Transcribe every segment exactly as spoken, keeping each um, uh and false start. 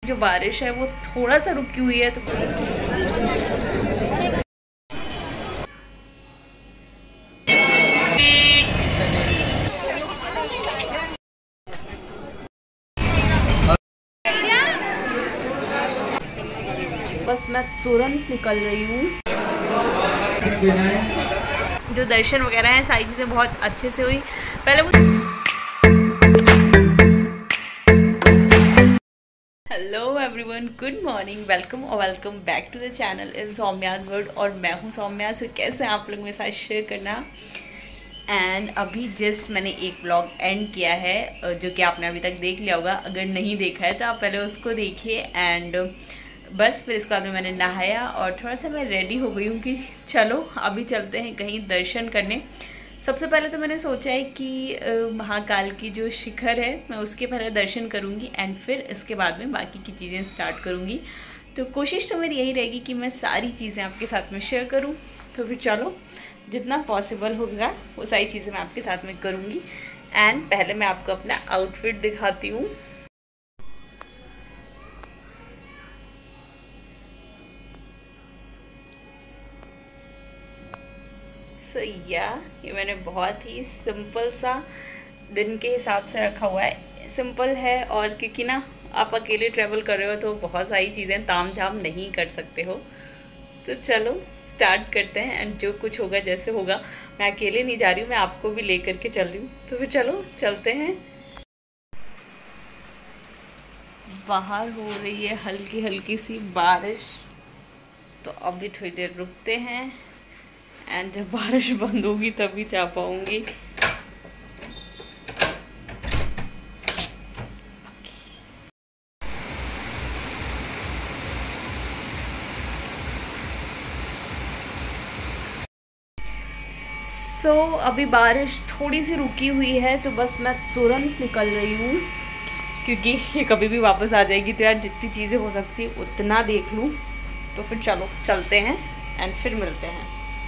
जो बारिश है वो थोड़ा सा रुकी हुई है, तो बस मैं तुरंत निकल रही हूँ। जो दर्शन वगैरह हैं सारी चीज़ें बहुत अच्छे से हुई। पहले वो hello everyone, good morning, welcome और welcome back to the channel in Saumya's world. और मैं हूँ सौम्या। से कैसे आप लोग मेरे साथ शेयर करना। एंड अभी जस्ट मैंने एक व्लॉग एंड किया है जो कि आपने अभी तक देख लिया होगा। अगर नहीं देखा है तो आप पहले उसको देखिए। एंड बस फिर इसके बाद में मैंने नहाया और थोड़ा सा मैं रेडी हो गई हूँ कि चलो अभी चलते हैं कहीं दर्शन करने। सबसे पहले तो मैंने सोचा है कि महाकाल की जो शिखर है मैं उसके पहले दर्शन करूँगी एंड फिर इसके बाद में बाकी की चीज़ें स्टार्ट करूँगी। तो कोशिश तो मेरी यही रहेगी कि मैं सारी चीज़ें आपके साथ में शेयर करूँ। तो फिर चलो जितना पॉसिबल होगा वो सारी चीज़ें मैं आपके साथ में करूँगी। एंड पहले मैं आपको अपना आउटफिट दिखाती हूँ। सो so, या yeah, ये मैंने बहुत ही सिंपल सा दिन के हिसाब से रखा हुआ है। सिंपल है और क्योंकि ना आप अकेले ट्रैवल कर रहे हो तो बहुत सारी चीज़ें ताम झाम नहीं कर सकते हो। तो चलो स्टार्ट करते हैं एंड जो कुछ होगा जैसे होगा। मैं अकेले नहीं जा रही हूँ, मैं आपको भी लेकर के चल रही हूँ। तो फिर चलो चलते हैं। बाहर हो रही है हल्की हल्की सी बारिश, तो अभी थोड़ी देर रुकते हैं एंड जब बारिश बंद होगी तभी जा पाऊंगी। सो so, अभी बारिश थोड़ी सी रुकी हुई है तो बस मैं तुरंत निकल रही हूँ क्योंकि ये कभी भी वापस आ जाएगी। तो यार जितनी चीज़ें हो सकती है उतना देख लूँ। तो फिर चलो चलते हैं एंड फिर मिलते हैं।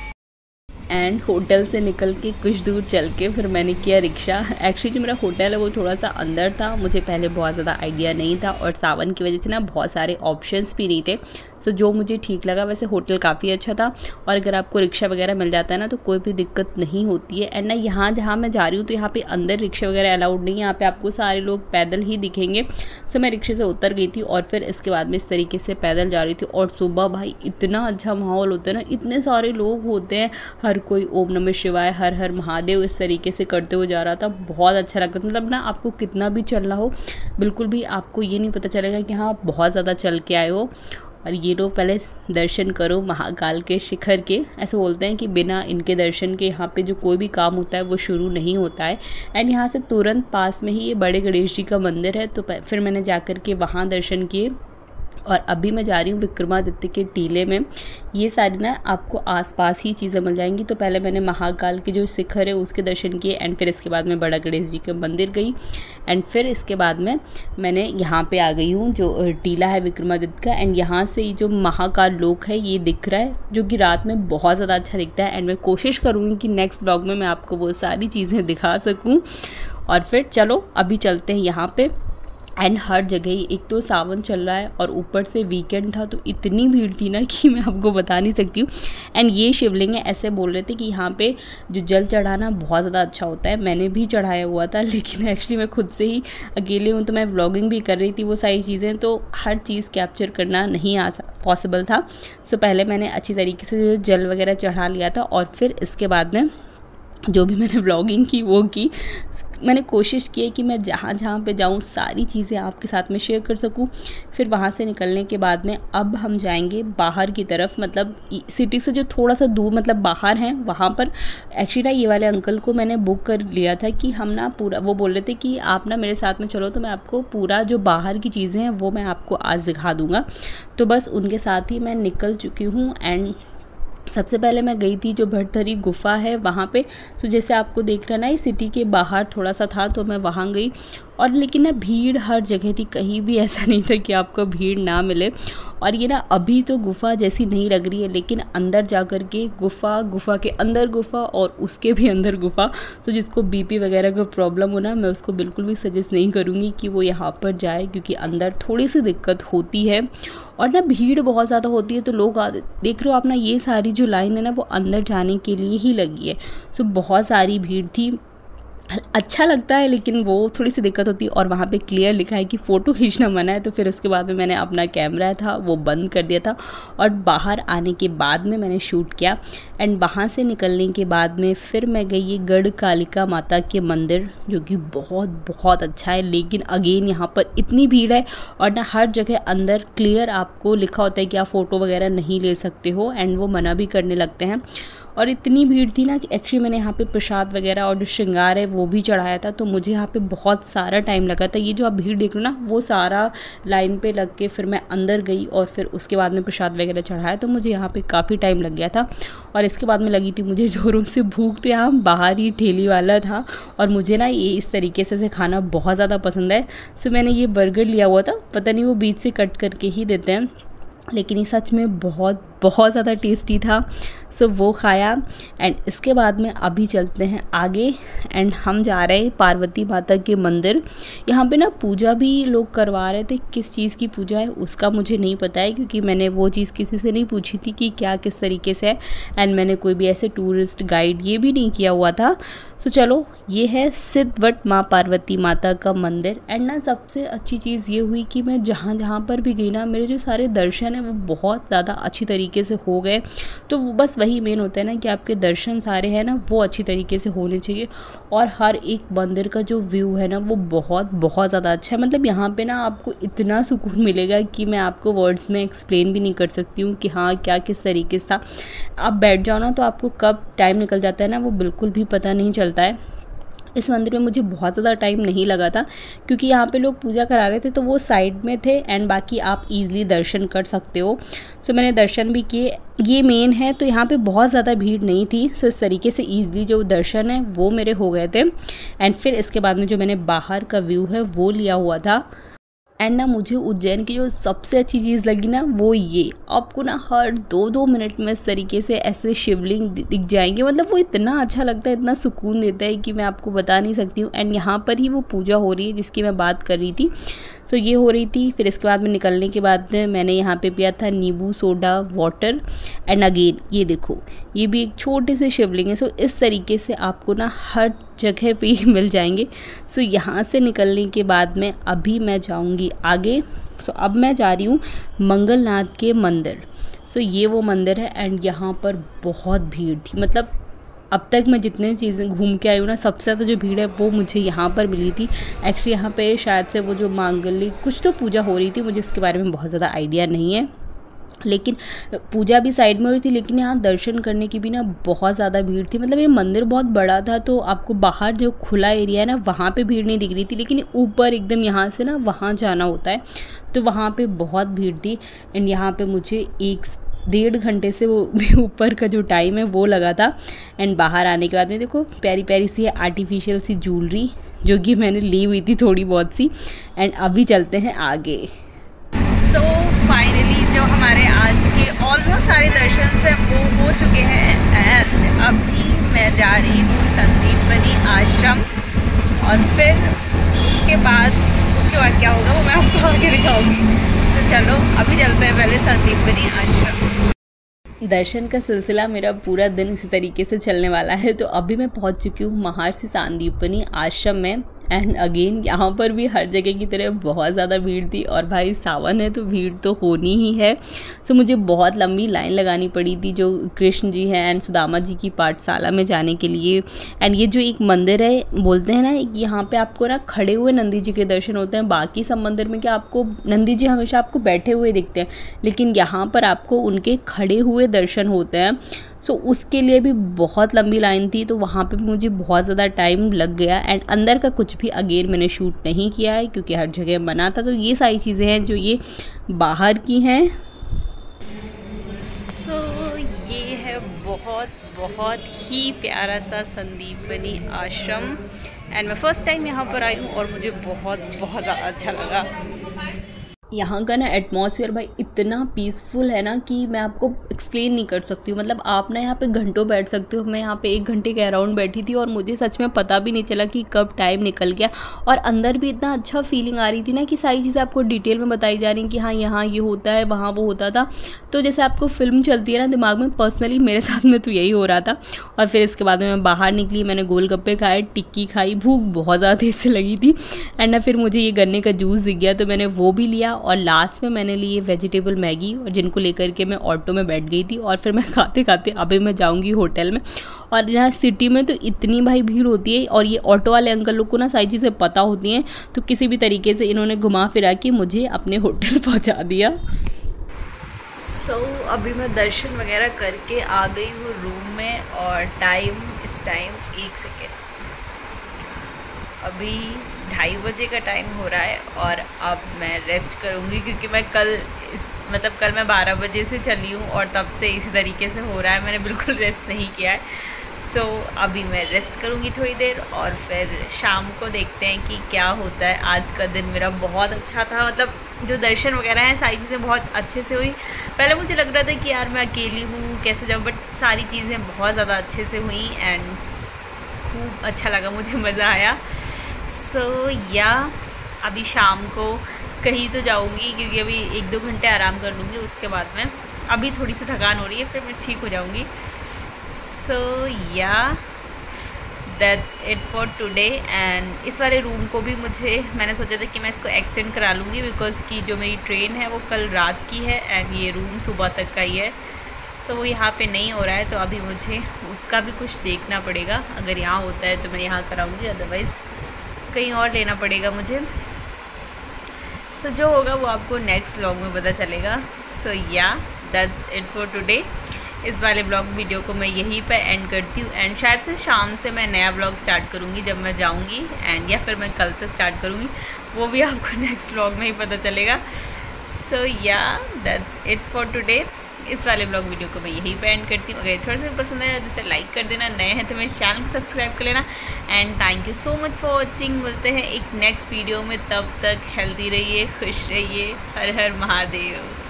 एंड होटल से निकल के कुछ दूर चल के फिर मैंने किया रिक्शा। एक्चुअली जो मेरा होटल है वो थोड़ा सा अंदर था, मुझे पहले बहुत ज़्यादा आइडिया नहीं था और सावन की वजह से ना बहुत सारे ऑप्शंस भी नहीं थे। सो जो मुझे ठीक लगा, वैसे होटल काफ़ी अच्छा था और अगर आपको रिक्शा वगैरह मिल जाता है ना तो कोई भी दिक्कत नहीं होती है। एंड ना यहाँ जहाँ मैं जा रही हूँ तो यहाँ पे अंदर रिक्शा वगैरह अलाउड नहीं है, यहाँ पे आपको सारे लोग पैदल ही दिखेंगे। सो मैं रिक्शे से उतर गई थी और फिर इसके बाद में इस तरीके से पैदल जा रही थी। और सुबह भाई इतना अच्छा माहौल होता है ना, इतने सारे लोग होते हैं, हर कोई ओम नमः शिवाय, हर हर महादेव इस तरीके से करते हुए जा रहा था। बहुत अच्छा लगता था। मतलब ना आपको कितना भी चलना हो बिल्कुल भी आपको ये नहीं पता चलेगा कि हाँ आप बहुत ज़्यादा चल के आए हो। और ये लोग पहले दर्शन करो महाकाल के शिखर के। ऐसे बोलते हैं कि बिना इनके दर्शन के यहाँ पे जो कोई भी काम होता है वो शुरू नहीं होता है। एंड यहाँ से तुरंत पास में ही ये बड़े गणेश जी का मंदिर है। तो फिर मैंने जाकर के वहाँ दर्शन किए और अभी मैं जा रही हूँ विक्रमादित्य के टीले में। ये सारी ना आपको आसपास ही चीज़ें मिल जाएंगी। तो पहले मैंने महाकाल के जो शिखर है उसके दर्शन किए एंड फिर इसके बाद में बड़ा गणेश जी के मंदिर गई एंड फिर इसके बाद में मैंने यहाँ पे आ गई हूँ जो टीला है विक्रमादित्य का। एंड यहाँ से जो महाकाल लोक है ये दिख रहा है, जो कि रात में बहुत ज़्यादा अच्छा दिखता है। एंड मैं कोशिश करूँगी कि नेक्स्ट ब्लॉग में मैं आपको वो सारी चीज़ें दिखा सकूँ। और फिर चलो अभी चलते हैं यहाँ पर। एंड हर जगह ही एक तो सावन चल रहा है और ऊपर से वीकेंड था तो इतनी भीड़ थी ना कि मैं आपको बता नहीं सकती हूँ। एंड ये शिवलिंग है, ऐसे बोल रहे थे कि यहाँ पे जो जल चढ़ाना बहुत ज़्यादा अच्छा होता है। मैंने भी चढ़ाया हुआ था लेकिन एक्चुअली मैं खुद से ही अकेले हूँ तो मैं व्लॉगिंग भी कर रही थी वो सारी चीज़ें, तो हर चीज़ कैप्चर करना नहीं आ पॉसिबल था। सो पहले मैंने अच्छी तरीके से जल वगैरह चढ़ा लिया था और फिर इसके बाद में जो भी मैंने व्लॉगिंग की वो की। मैंने कोशिश की है कि मैं जहाँ जहाँ पे जाऊँ सारी चीज़ें आपके साथ में शेयर कर सकूँ। फिर वहाँ से निकलने के बाद में अब हम जाएंगे बाहर की तरफ, मतलब सिटी से जो थोड़ा सा दूर मतलब बाहर हैं वहाँ पर। एक्चुअली ना ये वाले अंकल को मैंने बुक कर लिया था कि हम ना पूरा, वो बोल रहे थे कि आप ना मेरे साथ में चलो तो मैं आपको पूरा जो बाहर की चीज़ें हैं वो मैं आपको आज दिखा दूँगा। तो बस उनके साथ ही मैं निकल चुकी हूँ। एंड सबसे पहले मैं गई थी जो भटथरी गुफा है वहाँ पे। तो जैसे आपको देख रहा ना ये सिटी के बाहर थोड़ा सा था तो मैं वहाँ गई और लेकिन ना भीड़ हर जगह थी, कहीं भी ऐसा नहीं था कि आपको भीड़ ना मिले। और ये ना अभी तो गुफ़ा जैसी नहीं लग रही है, लेकिन अंदर जा कर के गुफ़ा, गुफ़ा के अंदर गुफ़ा और उसके भी अंदर गुफ़ा। तो जिसको बीपी वगैरह का प्रॉब्लम हो ना, मैं उसको बिल्कुल भी सजेस्ट नहीं करूँगी कि वो यहाँ पर जाए, क्योंकि अंदर थोड़ी सी दिक्कत होती है और ना भीड़ बहुत ज़्यादा होती है। तो लोग देख रहे हो आप ना, ये सारी जो लाइन है ना वो अंदर जाने के लिए ही लगी है। सो बहुत सारी भीड़ थी, अच्छा लगता है लेकिन वो थोड़ी सी दिक्कत होती है। और वहाँ पे क्लियर लिखा है कि फ़ोटो खींचना मना है। तो फिर उसके बाद में मैंने अपना कैमरा था वो बंद कर दिया था और बाहर आने के बाद में मैंने शूट किया। एंड वहाँ से निकलने के बाद में फिर मैं गई ये गढ़ कालिका माता के मंदिर, जो कि बहुत बहुत अच्छा है। लेकिन अगेन यहाँ पर इतनी भीड़ है और ना हर जगह अंदर क्लियर आपको लिखा होता है कि आप फ़ोटो वगैरह नहीं ले सकते हो, एंड वो मना भी करने लगते हैं। और इतनी भीड़ थी ना कि एक्चुअली मैंने यहाँ पे प्रसाद वगैरह और जो श्रृंगार है वो भी चढ़ाया था, तो मुझे यहाँ पे बहुत सारा टाइम लगा था। ये जो आप भीड़ देख रहे हो ना, वो सारा लाइन पे लग के फिर मैं अंदर गई और फिर उसके बाद में प्रसाद वगैरह चढ़ाया, तो मुझे यहाँ पे काफ़ी टाइम लग गया था। और इसके बाद में लगी थी मुझे ज़ोरों से भूख, तो यहाँ बाहर ही ठेली वाला था और मुझे ना ये इस तरीके से खाना बहुत ज़्यादा पसंद है। सो मैंने ये बर्गर लिया हुआ था, पता नहीं वो बीच से कट करके ही देते हैं, लेकिन ये सच में बहुत बहुत ज़्यादा टेस्टी था। सो वो खाया एंड इसके बाद में अभी चलते हैं आगे एंड हम जा रहे हैं पार्वती माता के मंदिर। यहाँ पे ना पूजा भी लोग करवा रहे थे, किस चीज़ की पूजा है उसका मुझे नहीं पता है, क्योंकि मैंने वो चीज़ किसी से नहीं पूछी थी कि क्या किस तरीके से है, एंड मैंने कोई भी ऐसे टूरिस्ट गाइड ये भी नहीं किया हुआ था। तो चलो, ये है सिद्धवट माँ पार्वती माता का मंदिर। एंड ना सबसे अच्छी चीज़ ये हुई कि मैं जहाँ जहाँ पर भी गई ना, मेरे जो सारे दर्शन हैं वो बहुत ज़्यादा अच्छी तरीके से हो गए। तो बस वही मेन होता है ना कि आपके दर्शन सारे हैं ना वो अच्छी तरीके से होने चाहिए। और हर एक मंदिर का जो व्यू है ना वो बहुत बहुत ज़्यादा अच्छा है। मतलब यहाँ पे ना आपको इतना सुकून मिलेगा कि मैं आपको वर्ड्स में एक्सप्लेन भी नहीं कर सकती हूँ कि हाँ क्या किस तरीके से था। आप बैठ जाओ ना तो आपको कब टाइम निकल जाता है ना वो बिल्कुल भी पता नहीं चलता है। इस मंदिर में मुझे बहुत ज़्यादा टाइम नहीं लगा था, क्योंकि यहाँ पे लोग पूजा करा रहे थे तो वो साइड में थे एंड बाकी आप इजीली दर्शन कर सकते हो। सो मैंने दर्शन भी किए। ये मेन है तो यहाँ पे बहुत ज़्यादा भीड़ नहीं थी, सो इस तरीके से ईज़िली जो दर्शन है वो मेरे हो गए थे। एंड फिर इसके बाद में जो मैंने बाहर का व्यू है वो लिया हुआ था। एंड ना मुझे उज्जैन की जो सबसे अच्छी चीज़ लगी ना वो ये, आपको ना हर दो दो मिनट में इस तरीके से ऐसे शिवलिंग दिख जाएंगे। मतलब वो इतना अच्छा लगता है, इतना सुकून देता है कि मैं आपको बता नहीं सकती हूँ। एंड यहाँ पर ही वो पूजा हो रही है जिसकी मैं बात कर रही थी, तो ये हो रही थी। फिर इसके बाद में निकलने के बाद में मैंने यहाँ पे पिया था नींबू सोडा वाटर। एंड अगेन ये देखो, ये भी एक छोटे से शिवलिंग है। सो इस तरीके से आपको ना हर जगह पे ही मिल जाएंगे। सो यहाँ से निकलने के बाद में अभी मैं जाऊँगी आगे। सो अब मैं जा रही हूँ मंगलनाथ के मंदिर। सो ये वो मंदिर है एंड यहाँ पर बहुत भीड़ थी। मतलब अब तक मैं जितने चीज़ें घूम के आई हूँ ना, सबसे ज़्यादा जो भीड़ है वो मुझे यहाँ पर मिली थी। एक्चुअली यहाँ पे शायद से वो जो मांगलिक कुछ तो पूजा हो रही थी, मुझे उसके बारे में बहुत ज़्यादा आइडिया नहीं है, लेकिन पूजा भी साइड में हुई थी। लेकिन यहाँ दर्शन करने की भी ना बहुत ज़्यादा भीड़ थी। मतलब ये मंदिर बहुत बड़ा था, तो आपको बाहर जो खुला एरिया है ना वहाँ पे भीड़ नहीं दिख रही थी, लेकिन ऊपर एकदम यहाँ से ना वहाँ जाना होता है तो वहाँ पे बहुत भीड़ थी। एंड यहाँ पे मुझे एक डेढ़ घंटे से वो ऊपर का जो टाइम है वो लगा था। एंड बाहर आने के बाद में देखो प्यारी प्यारी सी आर्टिफिशियल सी ज्वेलरी जो कि मैंने ली हुई थी थोड़ी बहुत सी। एंड अभी चलते हैं आगे। सो so, फाइनली जो हमारे आज के ऑलमोस्ट सारे दर्शन से वो हो चुके हैं। एंड अभी मैं जा रही हूँ संदीपनी आश्रम और फिर उसके बाद उसके बाद क्या होगा वो मैं आपको आगे दिखाऊंगी। तो चलो अभी चलते हैं पहले संदीपनी आश्रम। दर्शन का सिलसिला मेरा पूरा दिन इसी तरीके से चलने वाला है। तो अभी मैं पहुंच चुकी हूँ महर्षि संदीपनी आश्रम में। एंड अगेन यहाँ पर भी हर जगह की तरह बहुत ज़्यादा भीड़ थी, और भाई सावन है तो भीड़ तो होनी ही है। सो मुझे बहुत लंबी लाइन लगानी पड़ी थी जो कृष्ण जी हैं एंड सुदामा जी की पाठशाला में जाने के लिए। एंड ये जो एक मंदिर है, बोलते हैं ना यहाँ पे आपको ना खड़े हुए नंदी जी के दर्शन होते हैं। बाकी सब मंदिर में क्या आपको नंदी जी हमेशा आपको बैठे हुए दिखते हैं, लेकिन यहाँ पर आपको उनके खड़े हुए दर्शन होते हैं। सो so, उसके लिए भी बहुत लंबी लाइन थी, तो वहाँ पे मुझे बहुत ज़्यादा टाइम लग गया। एंड अंदर का कुछ भी अगेन मैंने शूट नहीं किया है क्योंकि हर जगह मना था। तो ये सारी चीज़ें हैं जो ये बाहर की हैं। सो so, ये है बहुत बहुत ही प्यारा सा संदीपनी आश्रम एंड मैं फ़र्स्ट टाइम यहाँ पर आई हूँ और मुझे बहुत बहुत ज़्यादा अच्छा लगा। यहाँ का ना एटमॉस्फेयर भाई इतना पीसफुल है ना कि मैं आपको एक्सप्लेन नहीं कर सकती हूँ। मतलब आप ना यहाँ पे घंटों बैठ सकते हो। मैं यहाँ पे एक घंटे के अराउंड बैठी थी और मुझे सच में पता भी नहीं चला कि कब टाइम निकल गया। और अंदर भी इतना अच्छा फीलिंग आ रही थी ना कि सारी चीज़ें आपको डिटेल में बताई जा रही कि हाँ यहाँ ये होता है, वहाँ वो होता था। तो जैसे आपको फिल्म चलती है ना दिमाग में, पर्सनली मेरे साथ में तो यही हो रहा था। और फिर इसके बाद में मैं बाहर निकली, मैंने गोलगप्पे खाए, टिक्की खाई, भूख बहुत ज़्यादा तेज से लगी थी। एंड ना फिर मुझे ये गन्ने का जूस दिख गया तो मैंने वो भी लिया। और लास्ट में मैंने ली वेजिटेबल मैगी, और जिनको लेकर के मैं ऑटो में बैठ गई थी। और फिर मैं खाते खाते अभी मैं जाऊंगी होटल में। और यहाँ सिटी में तो इतनी भाई भीड़ होती है, और ये ऑटो वाले अंकल लोग को ना सारी चीज़ें पता होती हैं, तो किसी भी तरीके से इन्होंने घुमा फिरा के मुझे अपने होटल पहुँचा दिया। सो so, अभी मैं दर्शन वगैरह करके आ गई हूँ रूम में। और टाइम इस टाइम एक सेकेंड अभी ढाई बजे का टाइम हो रहा है। और अब मैं रेस्ट करूँगी क्योंकि मैं कल इस मतलब कल मैं बारह बजे से चली हूँ और तब से इसी तरीके से हो रहा है, मैंने बिल्कुल रेस्ट नहीं किया है। सो so, अभी मैं रेस्ट करूँगी थोड़ी देर और फिर शाम को देखते हैं कि क्या होता है। आज का दिन मेरा बहुत अच्छा था, मतलब जो दर्शन वगैरह हैं सारी चीज़ें बहुत अच्छे से हुई। पहले मुझे लग रहा था कि यार मैं अकेली हूँ कैसे जाऊँ, बट सारी चीज़ें बहुत ज़्यादा अच्छे से हुई एंड खूब अच्छा लगा, मुझे मज़ा आया। सो so, या अभी शाम को कहीं तो जाऊंगी क्योंकि अभी एक दो घंटे आराम कर लूँगी, उसके बाद में अभी थोड़ी सी थकान हो रही है, फिर मैं ठीक हो जाऊंगी। So yeah that's it for today. And इस वाले रूम को भी मुझे मैंने सोचा था कि मैं इसको एक्सटेंड करा लूँगी बिकॉज़ की जो मेरी ट्रेन है वो कल रात की है एंड ये रूम सुबह तक का ही है। सो so, वो यहाँ पे नहीं हो रहा है, तो अभी मुझे उसका भी कुछ देखना पड़ेगा। अगर यहाँ होता है तो मैं यहाँ कराऊँगी, अदरवाइज़ कहीं और लेना पड़ेगा मुझे। सो so, जो होगा वो आपको नेक्स्ट व्लॉग में पता चलेगा। सो yeah that's it for today. इस वाले ब्लॉग वीडियो को मैं यहीं पर एंड करती हूँ एंड शायद से शाम से मैं नया ब्लॉग स्टार्ट करूँगी जब मैं जाऊँगी, एंड या फिर मैं कल से स्टार्ट करूँगी, वो भी आपको नेक्स्ट व्लॉग में ही पता चलेगा। सो yeah that's it for today. इस वाले ब्लॉग वीडियो को मैं यहीं पे एंड करती हूँ। अगर थोड़ा सा पसंद आया जैसे लाइक कर देना, नए हैं तो मेरे चैनल को सब्सक्राइब कर लेना। And thank you so much for watching. मिलते हैं एक नेक्स्ट वीडियो में, तब तक हेल्दी रहिए, खुश रहिए। हर हर महादेव।